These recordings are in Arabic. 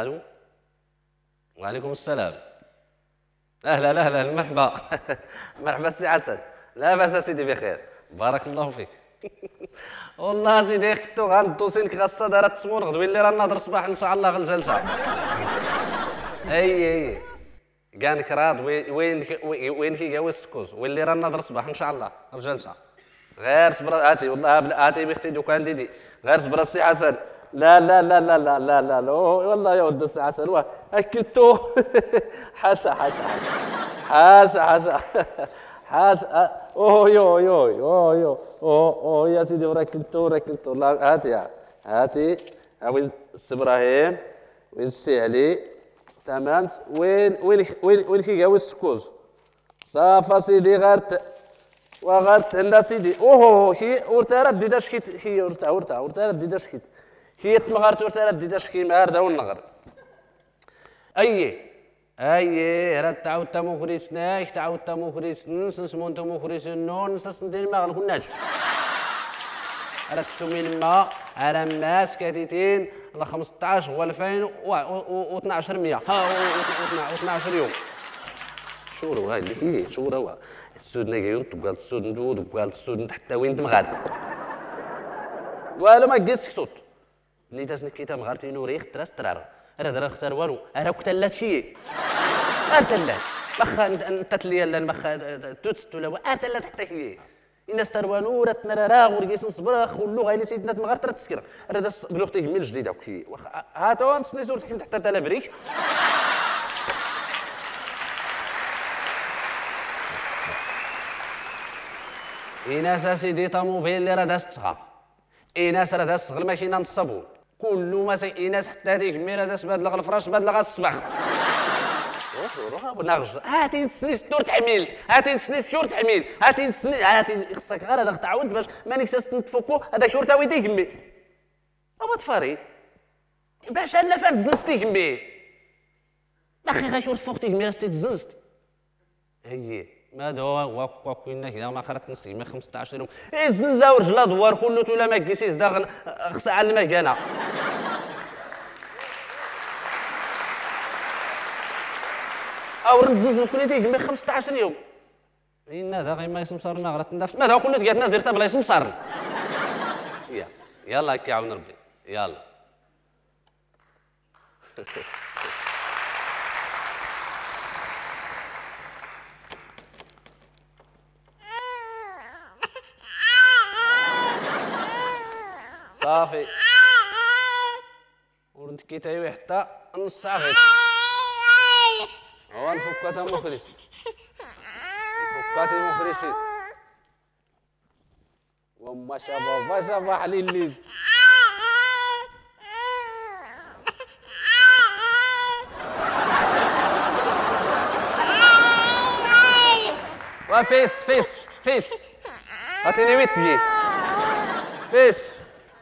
الو. وعليكم السلام. اهلا اهلا مرحبا. مرحبا سي عسل. لا باس سيدي بخير. بارك الله فيك. والله سيدي كنتو غندوسينك غاسا دارت التسمون غدوي اللي رانا نهضر الصباح ان شاء الله غالجلسه. اي كانك راض وين كيقاوي السكوز واللي رانا نهضر الصباح ان شاء الله الجلسه. غير صبر هاتي والله هاتي بختي دوكان ديدي غير صبر السي حسن. لا لا لا لا لا لا لا لا والله يا ولد السي حسن واه اكلتو. حاشا حاشا حاشا حاشا حاشا اوه يو يو يو يو اوه يا سيدي وركلتو والله هاتي هاتي وين السي ابراهيم وين السي علي تمام وين كيقاوي السكوز صافا سيدي وغارت هنا سيدي اوه هي ورتارت دي داشكيت هي ورتارت دي داشكيت هي تمغارت ورتارت دي داشكي مار داو النغر اي راه تعاود تمو خريسناك تعاود تمو خريسنس نسمون تمو خريسنون نسس ندير ما غنكوناش راه تسمي لما على ماس كاتيتين على 15 و 2012 100 ها و12 يوم شورو هاي اللي هي شورو السود نجيون تقال السود ندود تقال السود حتى وين تمغارت ولا ما قيس صوت اللي تاسنك كيتا مغارتي نوريخ تراس ترار راه درا اختار والو راه كتلات شي ارتلات واخا انت تلي لا مخا توتست ولا ارتلات حتى هي الناس تروانو راه تنرا ورقيس نصبر خلو غايلي سيدنا مغارت راه تسكر راه داس بلوختي كمل جديده وكي واخا هاتو نسني صورتك كنت حتى تلا بريكت إناس سيدي طوموبيل اللي راه داز تسغى إناس راه داز الماكينه نصبون كل ما إناس حتى هذيك مي راه داز بادلغ الفراش بادلغ الصباح واش روحها بنغج هاتي نسني ستور تحميل هاتي نسني ستور تحميل هاتي نسني هاتي خصك غير هذاك تعاود باش مانيك تفوكو هذاك شور تا ويدي كمي أبا تفاري باش انا فات زنستي كمي اخي غير شور فوقتي كمي راستي تزنست هي ما دوا وكنا كذا ما خرجت نسلي ما 15 يوم الزنزه ورجلا دوار كله تولا ما كيسيس دا خص علمك انا او نزز كليتي كمي 15 يوم إن هذا غير ما يسمصرنا غرات ندافع ما هذا كله تقعدنا زيرتا بلا يسمصرنا يلا هكا عاون ربي يلا صافي ورنتكي تايوي حتى نص ساعة غير هو نفكاتها مخريس فكاتي مخريسي وما شابه حليل ليز فيس عطيني ويت تجي فيس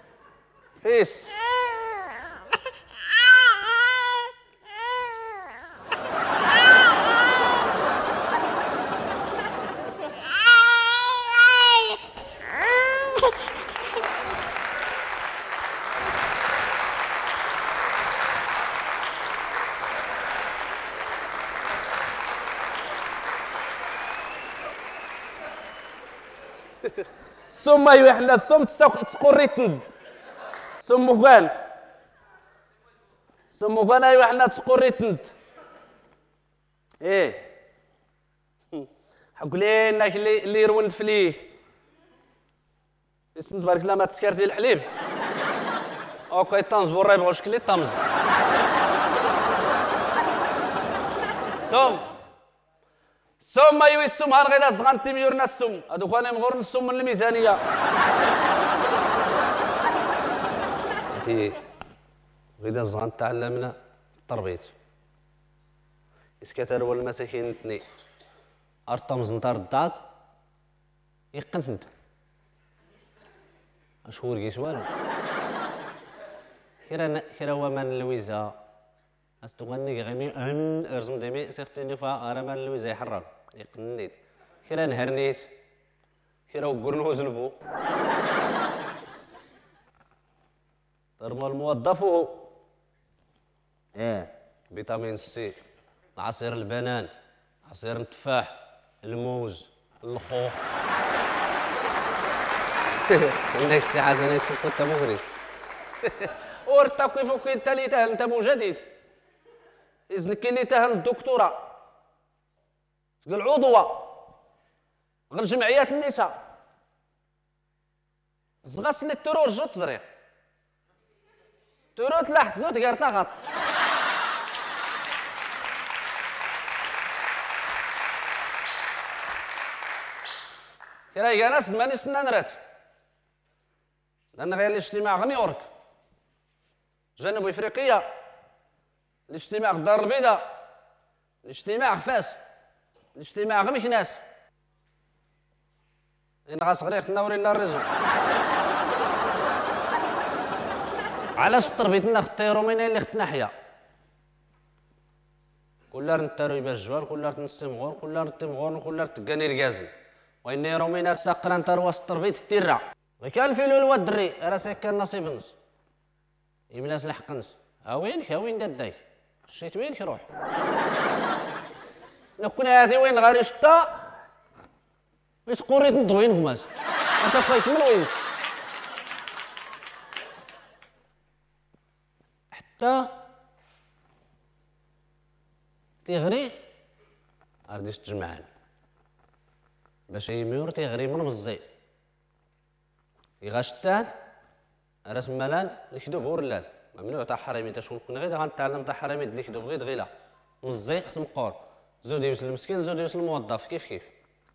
ثم يحنا ثم تسقريتند ثم كان ايوا حنا تسقريتند ايه حق لينا اللي يرون فليس يسند بارك الله ما تسكرتي الحليب اوكي طنز بورا يبغوا شكلي طمز ثم ايوا السم هار غير زغنتي ميورنا السم هذوك انا مغور السم من الميزانيه غدا زغنت تعلمنا التربيت اسكتر ولا المساكين تني ارطمز نتار الدات يقنت اشهور كيسوالو كيرا ومان لويزا استغني غمي ارزم دمي سيختني فا ارمان لويزا يحرر يقنيت كيرا نهرنيس كيرا وقرنوز لبو ترمى الموظف فيتامين سي، عصير البنان، عصير التفاح، الموز، الخوخ. عندك السي حسن يشوف انت مغرس. ورتا كيف كاين تاني تاهل انت مجدد. اذن كاين تاهل الدكتوراه. قال عضوة غير جمعيات النساء. زغاس اللي الترور جوت زريق. تروت لحت زوت قارتا غط. كراي ناس ماني سنان رات. لأن غير الاجتماع غ نيويورك جنوب افريقيا، الاجتماع الدار البيضاء، الاجتماع فاس، الاجتماع غ مكناس. إن غاس غريق نوري لا الرزق. علاش تربيتنا خطيرو من اللي ختنا حيا؟ كلار نتارو يبا الجوار، كلار تنسمغور، كلار تمغور، كلار تقاني الكازن. وإن يرومين أرساقنا نتارو واس تربيت التيرا. وكان في الولوى الدري راسك كان نصيب نص. يملاس الحق نص. وينك وين داداي؟ شيت وينك روح؟ نكون هذه وين غاري شتا؟ بس قريت نضوين هماس. أنت كويس من وين؟ حتى تيغري غاديش تجمعان باش يميور تيغري من مزي يغاشتان راس مالان الكذوب ورلان ممنوع تاع حرامي تشكون كنا غير غنتعلم تاع حرامي د الكذوب غير غيلا مزي خصم قور زود يوصل المسكين زود يوصل الموظف كيف كيف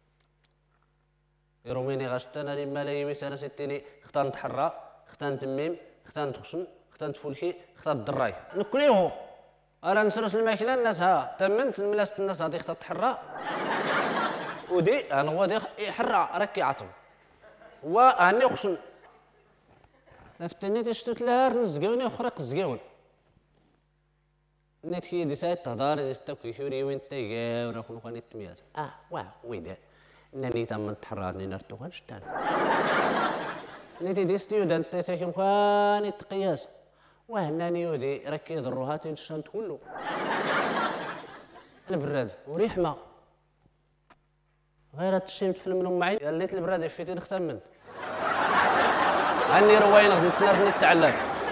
يروميني غاشتان هادي مالاي ويسانا ستيني اختار نتحرى اختار نتميم اختار نتخشن اختار نتفولكي اختار الدراي نكريهو انا نسرس الماكله الناس ها تمنت الملاس الناس غادي اختار تحرى ودي انا هو دي يحرى راكي عطم واني خشن لفتني تشتوت لها نزقوني اخرى قزقون نيت كي دي سايت تهضر دي ستاكي كيوري وين تيغا ورا خلو كاني تمياز واه ويدا انني تم تحراني نرتو غنشتان نيتي دي ستيودنت تساكن كاني تقياس وهناني يودي راكي يضروها تنشانت كله البراد وريحمه غير تشيمت في المنوم معي قال ليت البراد يفيتي نختار منت هاني روينا نتنرني نتعلم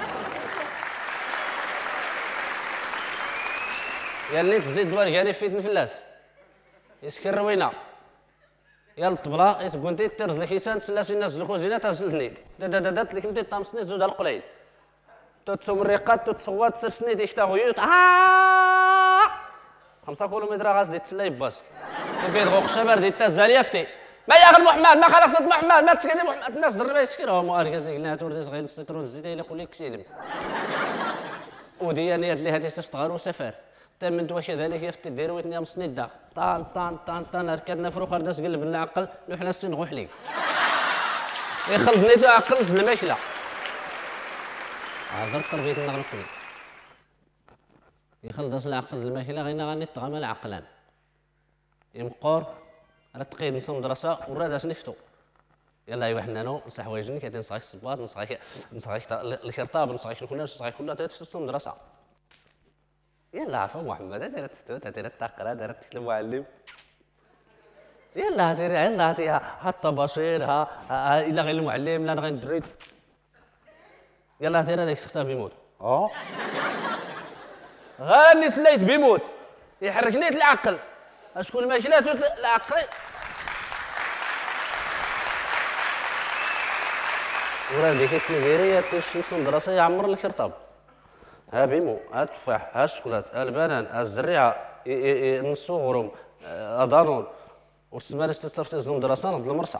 قال لي تزيد ورقاني فيت نفلاس يسكر روينا يا الطبله يسكنتي ترز لك يسان تسلاس الناس الخوزينه ترسلني دات لك متي طامسني زود القليل تتصور الريقات تتصوات سرسني ديك تا غيوط 5 كيلومتر غاز دي تسلا يباس كيف غوق شبر دي تزاليفتي ما يا اخي محمد ما خلقت محمد ما تسكني محمد الناس دربا يسكروا مؤركز قلنا تورد صغير السترون الزيت اللي يقول لك كسيلم ودي انا اللي هذه تشتغل وسفر تمنت وكذلك يفتي دير ويتني مسنده طان طان طان طان ركدنا في روخر داس قلب العقل نحنا السن غوحلي يخلطني عقل الماكله عذر تربيت النغل كله يخلص العقل الماكله غينا غني طغام العقلان يمقور راه تقيد نصوم دراسه وراه داس نفتو يلا ايوا حنانو نصح واجني كاين نصحك الصباط نصحك الخرطاب نصحك الفلان نصحك كلها تتصوم دراسه يلا عفوا محمد دارت تفتوت دارت تقرا دارت تكتب معلم يلا ديري يلا عطيها حتى بشيرها الا غير المعلم لا غير ندري يلا دير هذاك الختام بيموت غاني سليت بيموت يحركني العقل اشكون الماكلات العقل وراه ديك التلفيريه الشمس المدرسه يعمر الخرطاب ها بيمو ها التفاح ها الشوكولات ها البنان ها الزريعه نصو غروم ضانون والسماره تتصرف تزوم دراسه نضل المرصح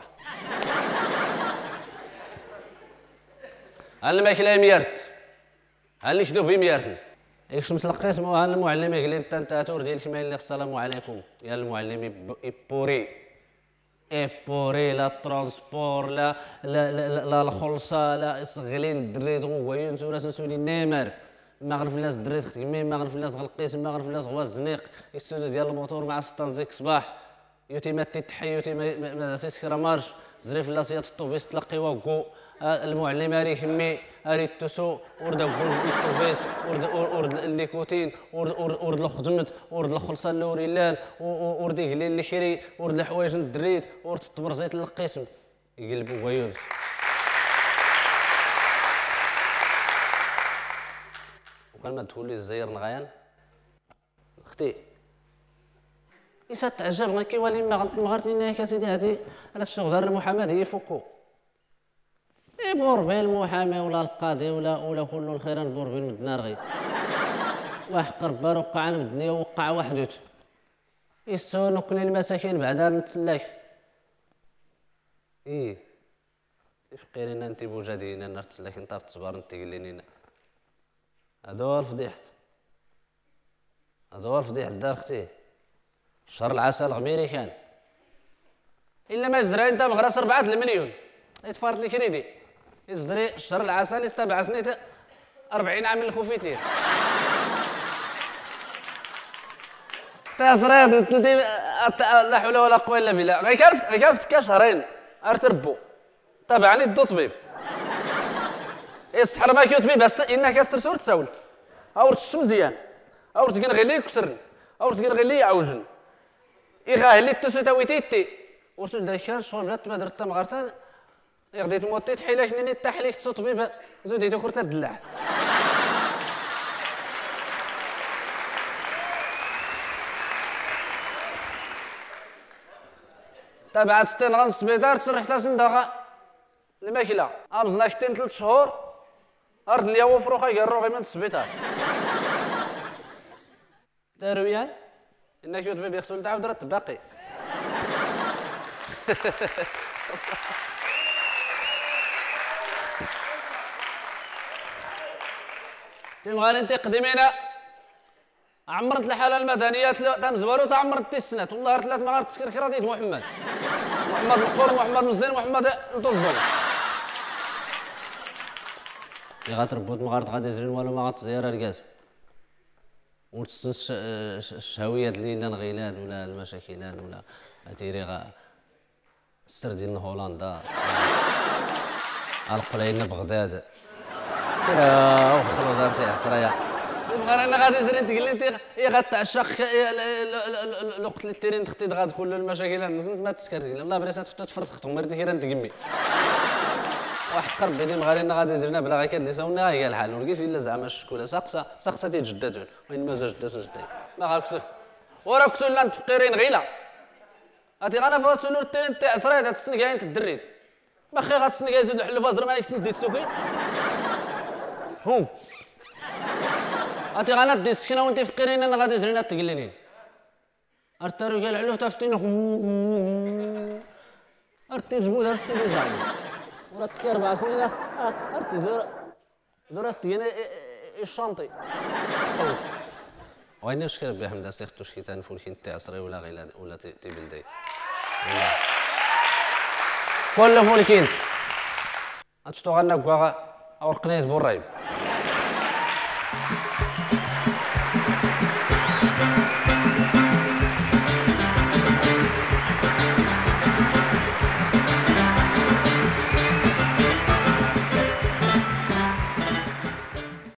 ها الماكله ميارت ها اللي كذوب ميارتن ياك شمس القسم ها المعلم قال لي انت تاتور ديال الكمال السلام عليكم يا المعلم بوري بوري لا ترونسبور لا الخلصه لا صغلين الدريت غويون سولا سنسولي نيمر ما غرف الناس دريت خدمي ما غرف الناس غلقيس ما غرف الناس غوا الزنيق السودة ديال الموتور مع ستانزيك صباح يوتي ما تتحي يوتي ما سيسكرا مارش زريف لاسيات الطوبيس تلقي وكو المعلم ريك مي اريد تسو ورد الطوبيس ورد النيكوتين ورد الخدمت ورد الخلصه اللوريلان ورد يقلي الكري ورد الحوايج الدريت ورد التبرزيت للقسم يقلبوا ويونس. وكان ما تقول لي الزير نغيان اختي إسا تعجب غير كيولي مغرتينا ياك اسيدي هادي على الشغل غير المحاماة هي يفكو بوربين المحامي ولا القاضي ولا كل الخير بوربين من الدنار غير واحد قربار وقع من الدنيا وقع وحدوت يسو نقني المساكين بعدا نتسلاك فقيرينا انتي بوجادينا نرتسلاك انت تصبر انتي قلينينا هادو الفضيحت هادو الفضيحت دار اختي شهر العسل غميري كان الا ما زرع انت مغرس 4 المليون يتفارط لي كريدي يزري شهر العسل يستبع سنيت 40 عام الخوفيتير تاسرات انت لا حول ولا قوه الا بالله غير كافت كشهرين ارتربو تابعني الدو طبيب يستحر ما كيو طبيب بس انك استرسول تساولت اورت الشمزيان اورت كين غير لي كسرن اورت كين غير لي عوجن إغاه اللي تسوتاويتيتي وصل داك شغل بلات ما درت مغارتا يغديت موتيت حيلاك نيني تحليك تصوت بيبا زوديتو كرتا دلع تابعت 60 غنص سبيطار تسرح تا صندوقة الماكلة أمزنا كتين 3 شهور أرد ليا وفروخة يقرو غير من السبيطار دارويان إنك يوتبي بيغسل تعاود راه باقي تبغى انت قديمينا عمرت الحاله المدنيه تمزورو تعمرت السنات والله 3 مرات تسكر ديت محمد نقول محمد مزين محمد الطفل اللي غتربط مغارط غادي يزرين ولا ما غتزير الكاس ونتسنس الشهويات اللي لا الغيلان ولا المشاكلان ولا تيري السر ديال هولندا القليل بغداد وخلو دارتي عصريه تبغى انا غادي زرين تقول لي انت غتعشق الوقت اللي تيرين تختي غاد كل المشاكل ما تسكر والله بريسات تفرط ختم مرتي كيرا تقمي واحد قرب بيدي مغارينا غادي زرنا بلا غير كنساونا هي الحال ولقيت الا زعما الشكوله سقسه تيجداتون وين ما جدات جدات ما غاكسوس ورا كسولنا نتفقيرين غيلا هاتي غانا فاسولو التيرين تاع عصريه هاد السن كاين تدريت باخي غاتسن كاين يزيد الحلو فازر مالك سندي السوكي هوم هاتي غانا دي السكينه وانت فقيرين انا غادي زرينا تقلينين ارتارو قال علوه تافتينو ارتي جبود ارتي ديجا ورا تكي 4 سنين ارتي زور استينا الشانطي وين المشكل بحمد سيختو شكيتان فولكين تاع عصري ولا غير ولا تيبلدي كل فولكين اتشتو غنا كوا او قنيت بورايب